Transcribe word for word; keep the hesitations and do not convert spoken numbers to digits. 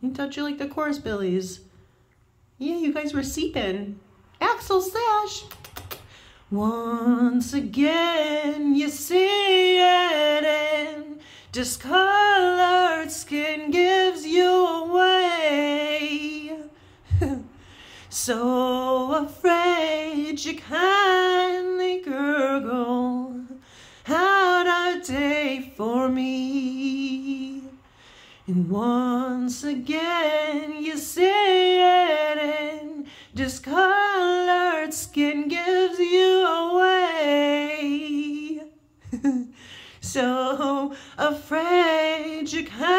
Don't you like the chorus billies? Yeah, you guys were seeping. Axel slash. Once again, you see it in discolored skin gives you away. So afraid you kindly gurgle out a day for me. And once again you see it in discolored skin gives you away. So afraid you can't